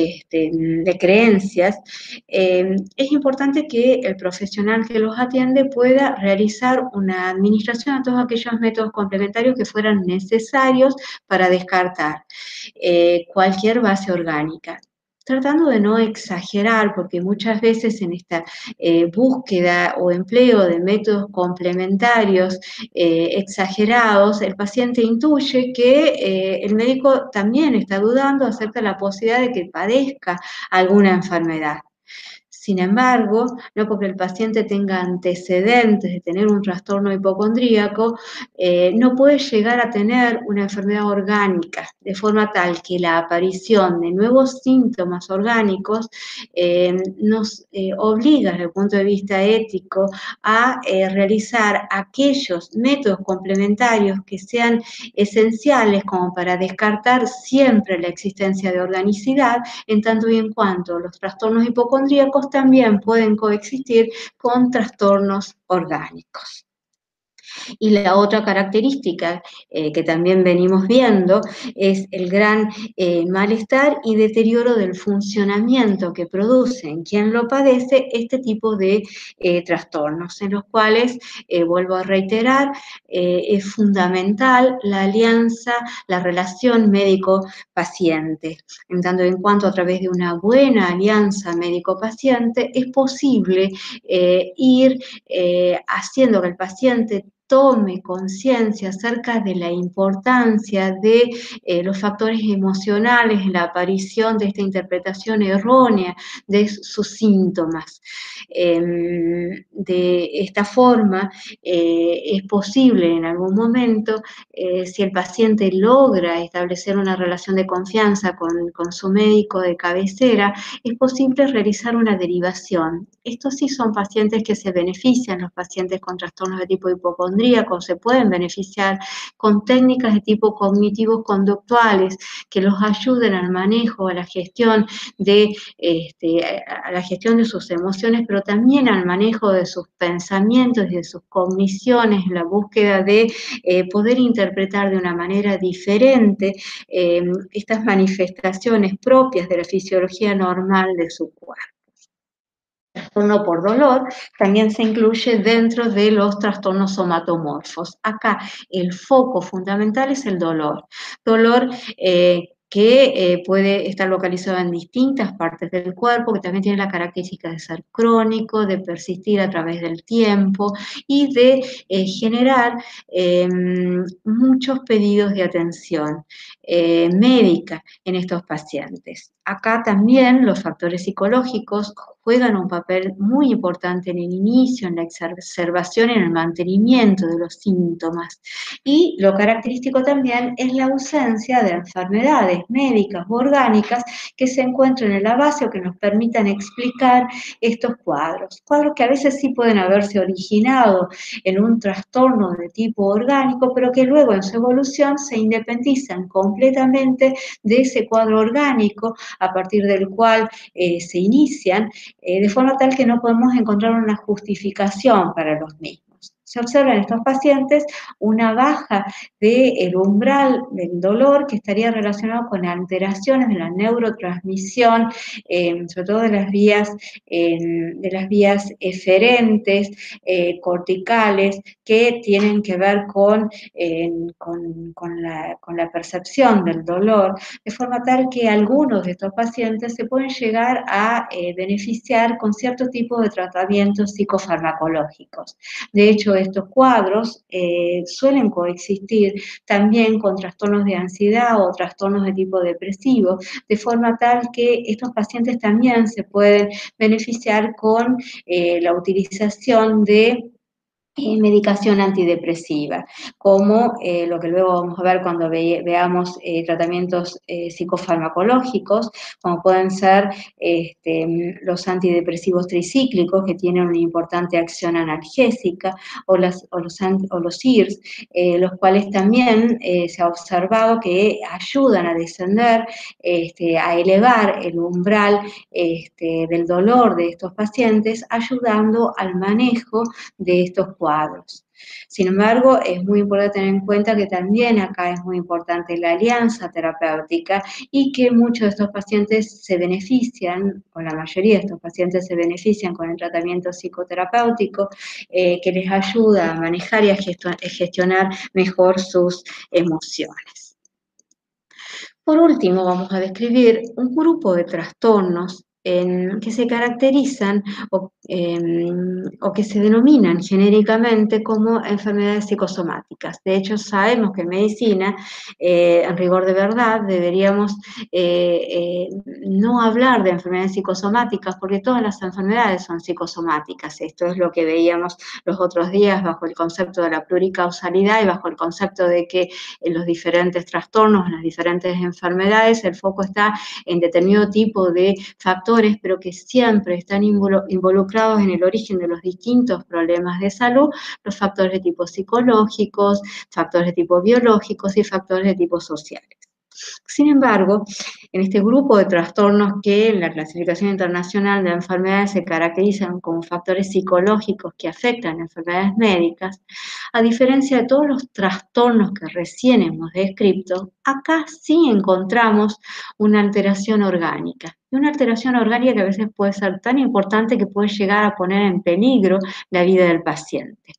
creencias. Es importante que el profesional que los atiende pueda realizar una administración a todos aquellos métodos complementarios que fueran necesarios para descartar cualquier base orgánica, tratando de no exagerar, porque muchas veces en esta búsqueda o empleo de métodos complementarios exagerados, el paciente intuye que el médico también está dudando acerca de la posibilidad de que padezca alguna enfermedad. Sin embargo, no porque el paciente tenga antecedentes de tener un trastorno hipocondríaco, no puede llegar a tener una enfermedad orgánica, de forma tal que la aparición de nuevos síntomas orgánicos nos obliga desde el punto de vista ético a realizar aquellos métodos complementarios que sean esenciales como para descartar siempre la existencia de organicidad, en tanto y en cuanto los trastornos hipocondríacos también pueden coexistir con trastornos orgánicos. Y la otra característica que también venimos viendo es el gran malestar y deterioro del funcionamiento que produce en quien lo padece este tipo de trastornos, en los cuales, vuelvo a reiterar, es fundamental la alianza, la relación médico-paciente. En tanto y en cuanto a través de una buena alianza médico-paciente es posible ir haciendo que el paciente tome conciencia acerca de la importancia de los factores emocionales en la aparición de esta interpretación errónea de sus síntomas. De esta forma, es posible en algún momento, si el paciente logra establecer una relación de confianza con su médico de cabecera, es posible realizar una derivación. Estos sí son pacientes que se benefician, los pacientes con trastornos de tipo hipocondríaco se pueden beneficiar con técnicas de tipo cognitivos conductuales que los ayuden al manejo, a la gestión a la gestión de sus emociones, pero también al manejo de sus pensamientos y de sus cogniciones, en la búsqueda de poder interpretar de una manera diferente estas manifestaciones propias de la fisiología normal de su cuerpo. El trastorno por dolor también se incluye dentro de los trastornos somatomorfos. Acá el foco fundamental es el dolor. Dolor que puede estar localizado en distintas partes del cuerpo, que también tiene la característica de ser crónico, de persistir a través del tiempo y de generar muchos pedidos de atención médica en estos pacientes. Acá también los factores psicológicos juegan un papel muy importante en el inicio, en la exacerbación, en el mantenimiento de los síntomas. Y lo característico también es la ausencia de enfermedades médicas o orgánicas que se encuentren en la base o que nos permitan explicar estos cuadros. Cuadros que a veces sí pueden haberse originado en un trastorno de tipo orgánico, pero que luego en su evolución se independizan completamente de ese cuadro orgánico a partir del cual se inician, de forma tal que no podemos encontrar una justificación para los mismos. Se observa en estos pacientes una baja del umbral del dolor que estaría relacionado con alteraciones de la neurotransmisión, sobre todo de las vías eferentes, corticales, que tienen que ver con la percepción del dolor, de forma tal que algunos de estos pacientes se pueden llegar a beneficiar con cierto tipo de tratamientos psicofarmacológicos. De hecho, estos cuadros suelen coexistir también con trastornos de ansiedad o trastornos de tipo depresivo, de forma tal que estos pacientes también se pueden beneficiar con la utilización de medicación antidepresiva, como lo que luego vamos a ver cuando veamos tratamientos psicofarmacológicos, como pueden ser los antidepresivos tricíclicos, que tienen una importante acción analgésica, o los IRS, los cuales también se ha observado que ayudan a descender, a elevar el umbral del dolor de estos pacientes, ayudando al manejo de estos cuadros. Sin embargo, es muy importante tener en cuenta que también acá es muy importante la alianza terapéutica y que muchos de estos pacientes se benefician, o la mayoría de estos pacientes se benefician con el tratamiento psicoterapéutico que les ayuda a manejar y a gestionar mejor sus emociones. Por último, vamos a describir un grupo de trastornos que se caracterizan o que se denominan genéricamente como enfermedades psicosomáticas. De hecho, sabemos que en medicina, en rigor de verdad, deberíamos no hablar de enfermedades psicosomáticas porque todas las enfermedades son psicosomáticas. Esto es lo que veíamos los otros días bajo el concepto de la pluricausalidad y bajo el concepto de que en los diferentes trastornos, en las diferentes enfermedades, el foco está en determinado tipo de factores, pero que siempre están involucrados en el origen de los distintos problemas de salud, los factores de tipo psicológicos, factores de tipo biológicos y factores de tipo sociales. Sin embargo, en este grupo de trastornos que en la clasificación internacional de enfermedades se caracterizan como factores psicológicos que afectan enfermedades médicas, a diferencia de todos los trastornos que recién hemos descrito, acá sí encontramos una alteración orgánica. Y una alteración orgánica que a veces puede ser tan importante que puede llegar a poner en peligro la vida del paciente.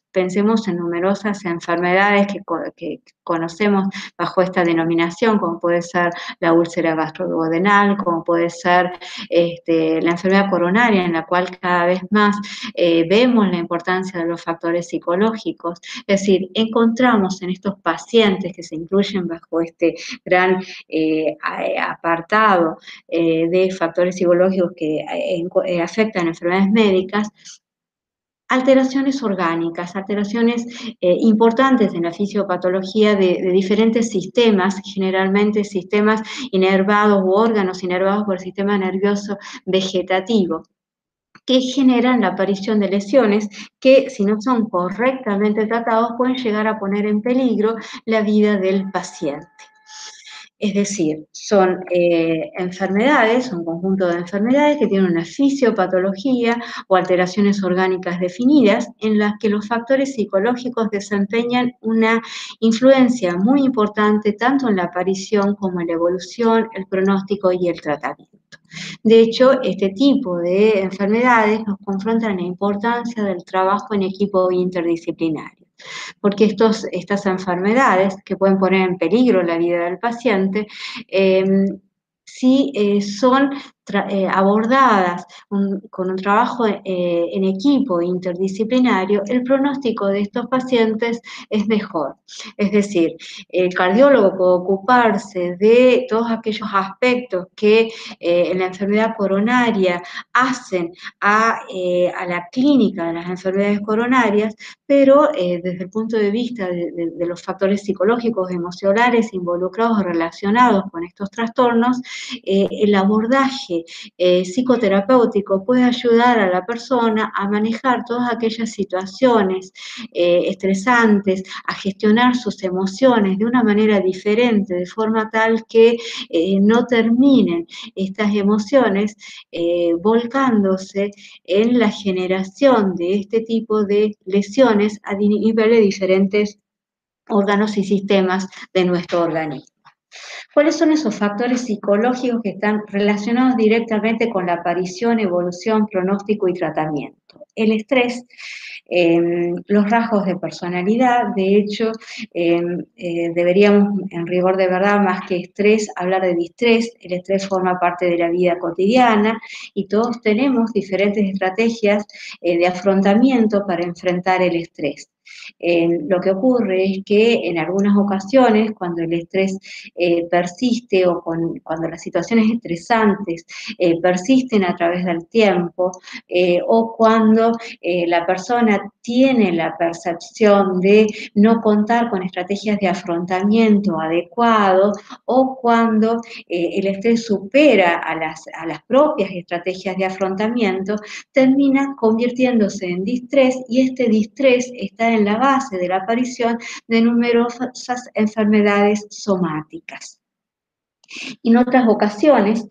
pensemos en numerosas enfermedades que conocemos bajo esta denominación, como puede ser la úlcera gastroduodenal, como puede ser la enfermedad coronaria, en la cual cada vez más vemos la importancia de los factores psicológicos. Es decir, encontramos en estos pacientes que se incluyen bajo este gran apartado de factores psicológicos que afectan enfermedades médicas, alteraciones orgánicas, alteraciones importantes en la fisiopatología de diferentes sistemas, generalmente sistemas inervados u órganos inervados por el sistema nervioso vegetativo, que generan la aparición de lesiones que, si no son correctamente tratados, pueden llegar a poner en peligro la vida del paciente. Es decir, son enfermedades, un conjunto de enfermedades que tienen una fisiopatología o alteraciones orgánicas definidas en las que los factores psicológicos desempeñan una influencia muy importante tanto en la aparición como en la evolución, el pronóstico y el tratamiento. De hecho, este tipo de enfermedades nos confrontan la importancia del trabajo en equipo interdisciplinario, porque estas enfermedades que pueden poner en peligro la vida del paciente, si son abordadas con un trabajo en equipo interdisciplinario, el pronóstico de estos pacientes es mejor. Es decir, el cardiólogo puede ocuparse de todos aquellos aspectos que en la enfermedad coronaria hacen a la clínica de las enfermedades coronarias, pero desde el punto de vista de los factores psicológicos, emocionales involucrados o relacionados con estos trastornos, el abordaje psicoterapéutico puede ayudar a la persona a manejar todas aquellas situaciones estresantes, a gestionar sus emociones de una manera diferente, de forma tal que no terminen estas emociones volcándose en la generación de este tipo de lesiones a nivel de diferentes órganos y sistemas de nuestro organismo. ¿Cuáles son esos factores psicológicos que están relacionados directamente con la aparición, evolución, pronóstico y tratamiento? El estrés, los rasgos de personalidad. De hecho, deberíamos, en rigor de verdad, más que estrés, hablar de distrés. El estrés forma parte de la vida cotidiana y todos tenemos diferentes estrategias de afrontamiento para enfrentar el estrés. Lo que ocurre es que en algunas ocasiones, cuando el estrés persiste o cuando las situaciones estresantes persisten a través del tiempo, o cuando la persona tiene la percepción de no contar con estrategias de afrontamiento adecuado, o cuando el estrés supera a las propias estrategias de afrontamiento, termina convirtiéndose en distrés, y este distrés está en la base de la aparición de numerosas enfermedades somáticas. En otras ocasiones,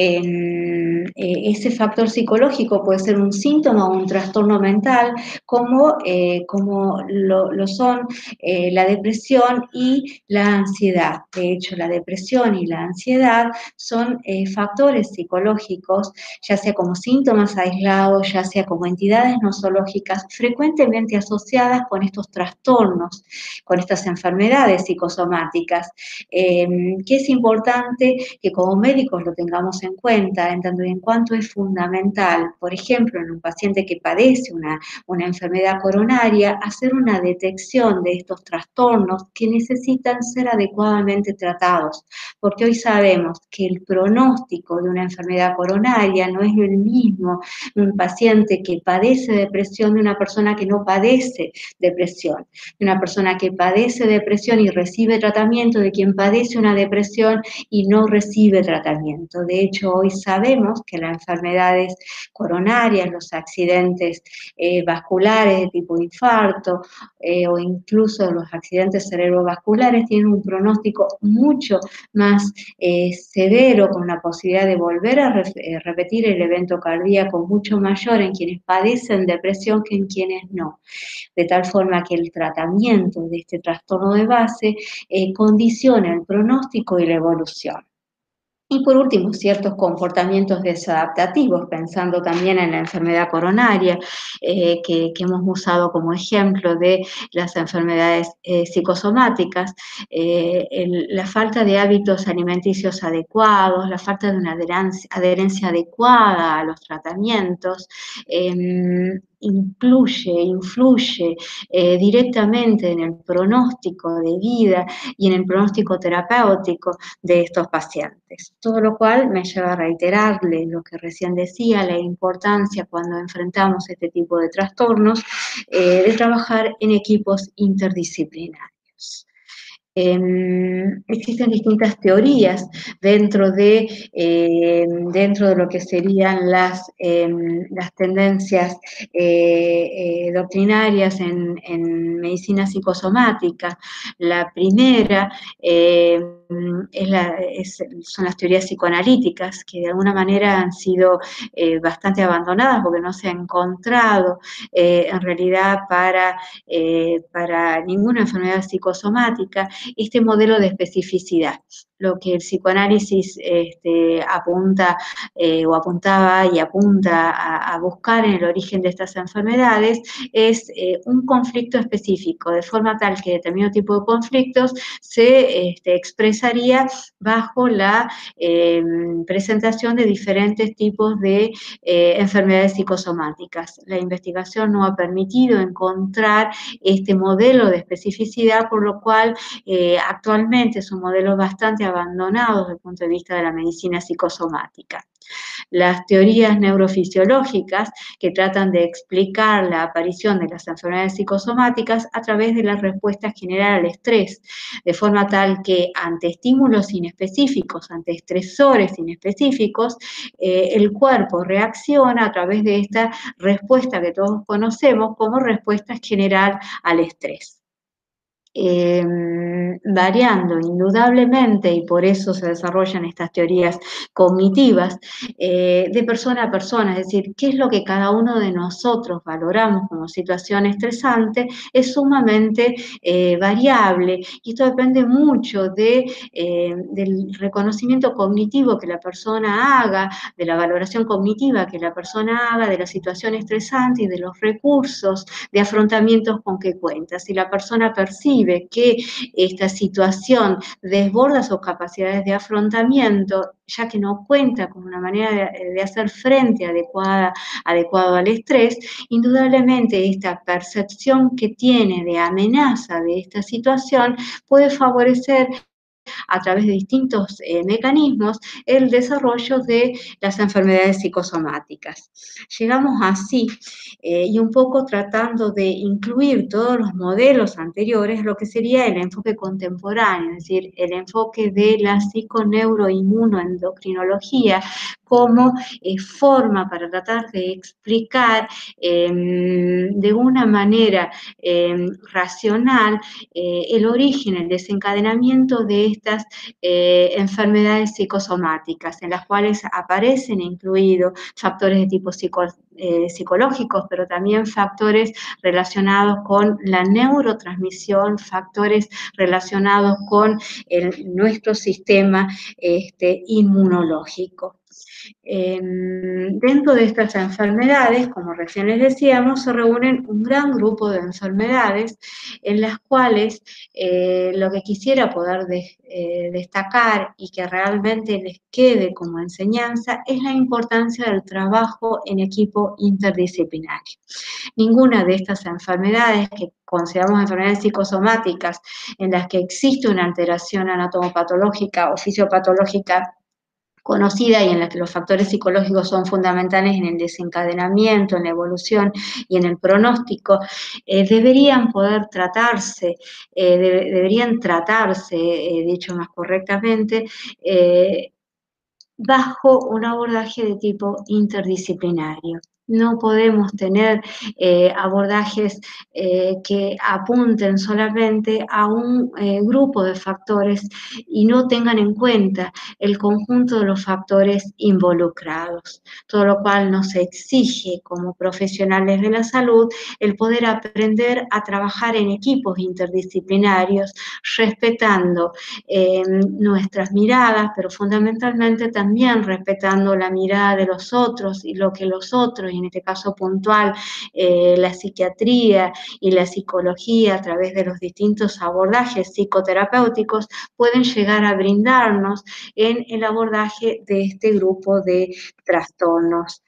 ese factor psicológico puede ser un síntoma o un trastorno mental, como lo son la depresión y la ansiedad. De hecho, la depresión y la ansiedad son factores psicológicos, ya sea como síntomas aislados, ya sea como entidades nosológicas, frecuentemente asociadas con estos trastornos, con estas enfermedades psicosomáticas, que es importante que como médicos lo tengamos en cuenta, en tanto y en cuanto es fundamental, por ejemplo, en un paciente que padece una enfermedad coronaria, hacer una detección de estos trastornos que necesitan ser adecuadamente tratados, porque hoy sabemos que el pronóstico de una enfermedad coronaria no es el mismo de un paciente que padece depresión de una persona que no padece depresión, de una persona que padece depresión y recibe tratamiento, de quien padece una depresión y no recibe tratamiento. De hecho, hoy sabemos que las enfermedades coronarias, los accidentes vasculares de tipo infarto o incluso los accidentes cerebrovasculares tienen un pronóstico mucho más severo, con la posibilidad de volver a repetir el evento cardíaco mucho mayor en quienes padecen depresión que en quienes no. De tal forma que el tratamiento de este trastorno de base condiciona el pronóstico y la evolución. Y por último, ciertos comportamientos desadaptativos, pensando también en la enfermedad coronaria, que hemos usado como ejemplo de las enfermedades psicosomáticas, la falta de hábitos alimenticios adecuados, la falta de una adherencia adecuada a los tratamientos, influye directamente en el pronóstico de vida y en el pronóstico terapéutico de estos pacientes. Todo lo cual me lleva a reiterarle lo que recién decía, la importancia cuando enfrentamos este tipo de trastornos, de trabajar en equipos interdisciplinarios. Existen distintas teorías dentro de lo que serían las tendencias doctrinarias en medicina psicosomática. La primera son las teorías psicoanalíticas, que de alguna manera han sido bastante abandonadas porque no se ha encontrado en realidad para ninguna enfermedad psicosomática este modelo de especificidad. Lo que el psicoanálisis apunta o apuntaba y apunta a buscar en el origen de estas enfermedades es un conflicto específico, de forma tal que determinado tipo de conflictos se expresaría bajo la presentación de diferentes tipos de enfermedades psicosomáticas. La investigación no ha permitido encontrar este modelo de especificidad, por lo cual actualmente es un modelo bastante abandonado desde el punto de vista de la medicina psicosomática. Las teorías neurofisiológicas que tratan de explicar la aparición de las enfermedades psicosomáticas a través de la respuesta general al estrés, de forma tal que ante estímulos inespecíficos, ante estresores inespecíficos, el cuerpo reacciona a través de esta respuesta que todos conocemos como respuesta general al estrés. Variando indudablemente, y por eso se desarrollan estas teorías cognitivas, de persona a persona, es decir, qué es lo que cada uno de nosotros valoramos como situación estresante, es sumamente variable, y esto depende mucho del reconocimiento cognitivo que la persona haga, de la valoración cognitiva que la persona haga de la situación estresante y de los recursos de afrontamientos con que cuenta. Si la persona percibe que esta situación desborda sus capacidades de afrontamiento, ya que no cuenta con una manera de hacer frente adecuado al estrés, indudablemente esta percepción que tiene de amenaza de esta situación puede favorecer a través de distintos mecanismos el desarrollo de las enfermedades psicosomáticas. Llegamos así, y un poco tratando de incluir todos los modelos anteriores, lo que sería el enfoque contemporáneo, es decir, el enfoque de la psiconeuroinmunoendocrinología como forma para tratar de explicar de una manera racional el origen, el desencadenamiento de estas enfermedades psicosomáticas, en las cuales aparecen incluidos factores de tipo psicológicos, pero también factores relacionados con la neurotransmisión, factores relacionados con nuestro sistema inmunológico. Dentro de estas enfermedades, como recién les decíamos, se reúnen un gran grupo de enfermedades en las cuales lo que quisiera poder destacar y que realmente les quede como enseñanza es la importancia del trabajo en equipo interdisciplinario. Ninguna de estas enfermedades que consideramos enfermedades psicosomáticas en las que existe una alteración anatomopatológica o fisiopatológica conocida y en la que los factores psicológicos son fundamentales en el desencadenamiento, en la evolución y en el pronóstico, deberían poder tratarse, dicho más correctamente, bajo un abordaje de tipo interdisciplinario. No podemos tener abordajes que apunten solamente a un grupo de factores y no tengan en cuenta el conjunto de los factores involucrados, todo lo cual nos exige como profesionales de la salud el poder aprender a trabajar en equipos interdisciplinarios, respetando nuestras miradas, pero fundamentalmente también respetando la mirada de los otros y lo que los otros, y en este caso puntual, la psiquiatría y la psicología a través de los distintos abordajes psicoterapéuticos pueden llegar a brindarnos en el abordaje de este grupo de trastornos,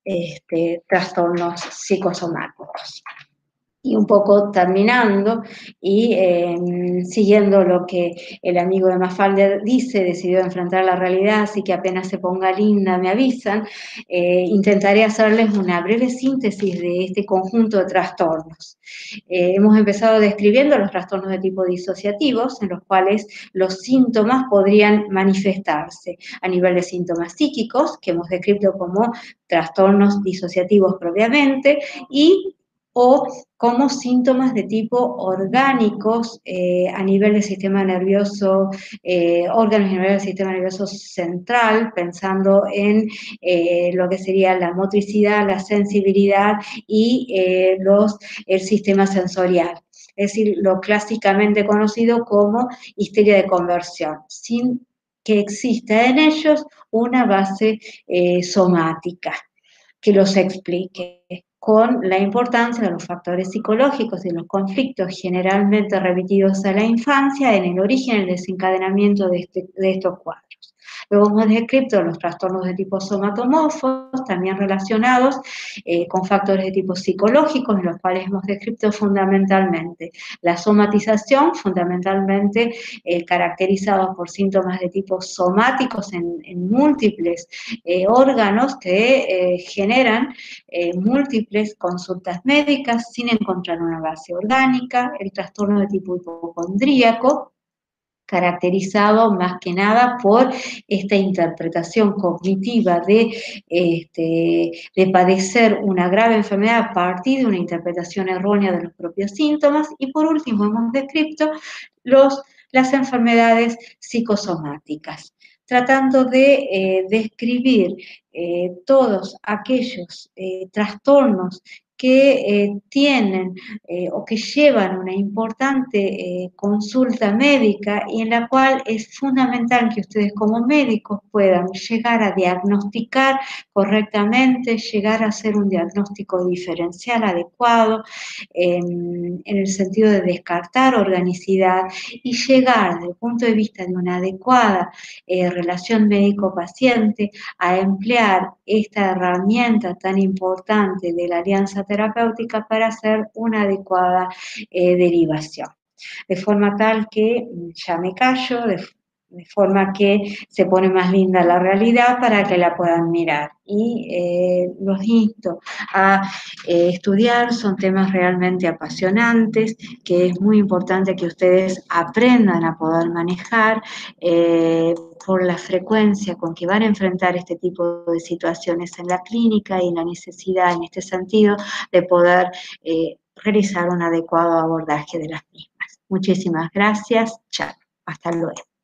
trastornos psicosomáticos. Y un poco terminando y siguiendo lo que el amigo de Mafalda dice, decidió enfrentar la realidad, así que apenas se ponga linda me avisan, intentaré hacerles una breve síntesis de este conjunto de trastornos. Hemos empezado describiendo los trastornos de tipo disociativos, en los cuales los síntomas podrían manifestarse a nivel de síntomas psíquicos, que hemos descrito como trastornos disociativos propiamente, y o como síntomas de tipo orgánicos a nivel del sistema nervioso, órganos a nivel del sistema nervioso central, pensando en lo que sería la motricidad, la sensibilidad y el sistema sensorial. Es decir, lo clásicamente conocido como histeria de conversión, sin que exista en ellos una base somática que los explique, con la importancia de los factores psicológicos y los conflictos generalmente remitidos a la infancia en el origen y el desencadenamiento de estos cuadros. Luego hemos descrito los trastornos de tipo somatomorfos, también relacionados con factores de tipo psicológicos, en los cuales hemos descrito fundamentalmente la somatización, fundamentalmente caracterizados por síntomas de tipo somáticos en múltiples órganos que generan múltiples consultas médicas sin encontrar una base orgánica, el trastorno de tipo hipocondríaco, caracterizado más que nada por esta interpretación cognitiva de padecer una grave enfermedad a partir de una interpretación errónea de los propios síntomas. Y por último hemos descrito las enfermedades psicosomáticas, tratando de describir todos aquellos trastornos que tienen o que llevan una importante consulta médica y en la cual es fundamental que ustedes como médicos puedan llegar a diagnosticar correctamente, llegar a hacer un diagnóstico diferencial adecuado en el sentido de descartar organicidad y llegar desde el punto de vista de una adecuada relación médico-paciente a emplear esta herramienta tan importante de la alianza terapéutica para hacer una adecuada derivación. De forma tal que ya me callo, de forma que se pone más linda la realidad para que la puedan mirar. Y los insto a estudiar, son temas realmente apasionantes, que es muy importante que ustedes aprendan a poder manejar por la frecuencia con que van a enfrentar este tipo de situaciones en la clínica y la necesidad en este sentido de poder realizar un adecuado abordaje de las mismas. Muchísimas gracias. Chao. Hasta luego.